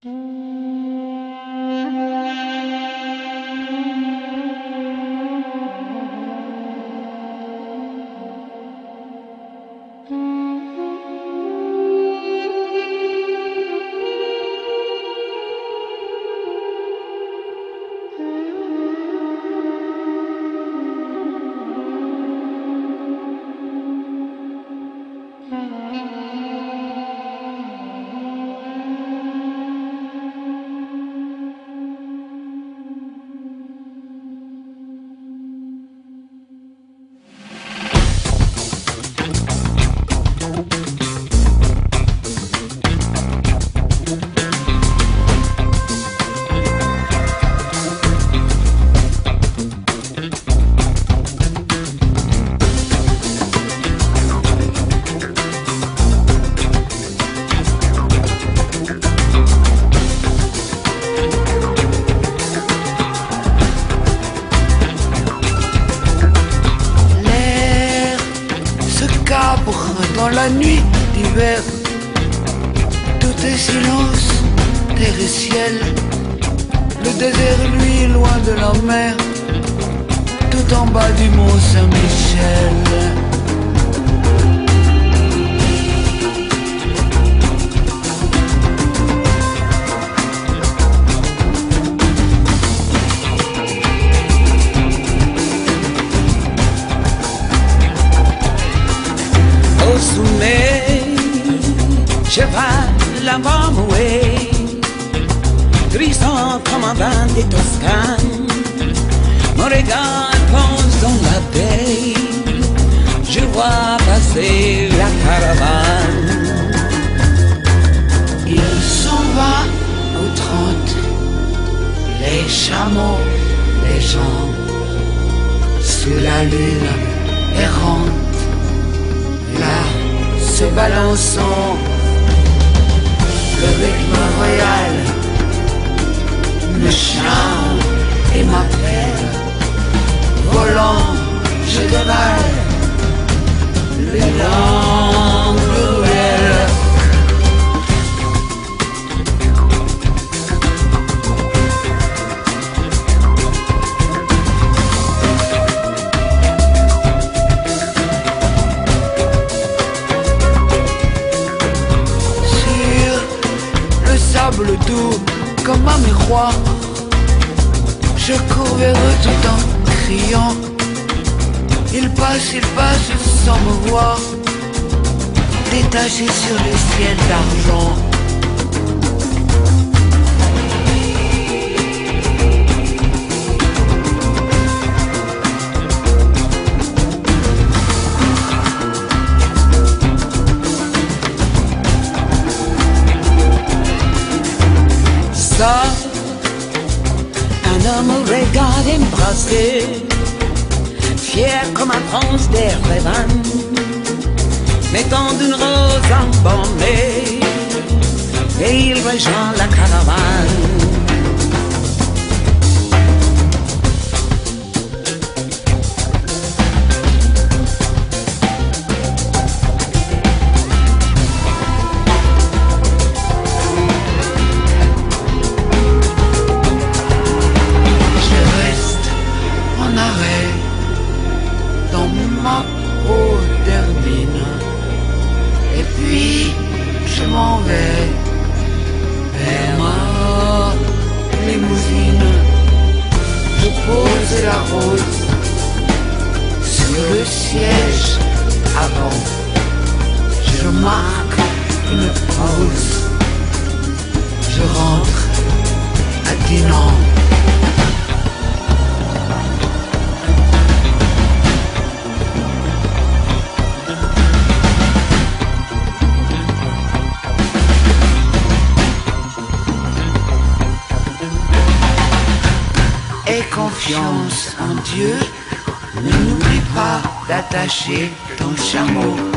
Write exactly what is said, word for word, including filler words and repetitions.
Dans la nuit d'hiver, tout est silence, terre et ciel. Le désert, lui, loin de la mer, tout en bas du mont Saint-Michel. Au sommet, cheval la Marmouée, grisant comme un vin des Toscanes. Mon regard plonge dans la baie, je vois passer la caravane. Il s'en va au trente, les chameaux, les gens, sous la lune errante. Là, se balançant, le rythme royal me chante et m'appelle. Volant, je dévale les langues nouvelles. Doux comme un miroir, je cours vers eux tout en criant. Ils passent, ils passent sans me voir, détachés sur le ciel d'argent. Ça, un homme au regard embrassé, fier comme un prince d'Erevan, mettant d'une rose embaumée, et il rejoint la caravane. Ma peau termine, et puis je m'en vais vers ma limousine. Je pose la rose sur le siège avant. Je marque une pause. Je rentre à Dinan. Aie confiance en Dieu, ne n'oublie pas d'attacher ton chameau.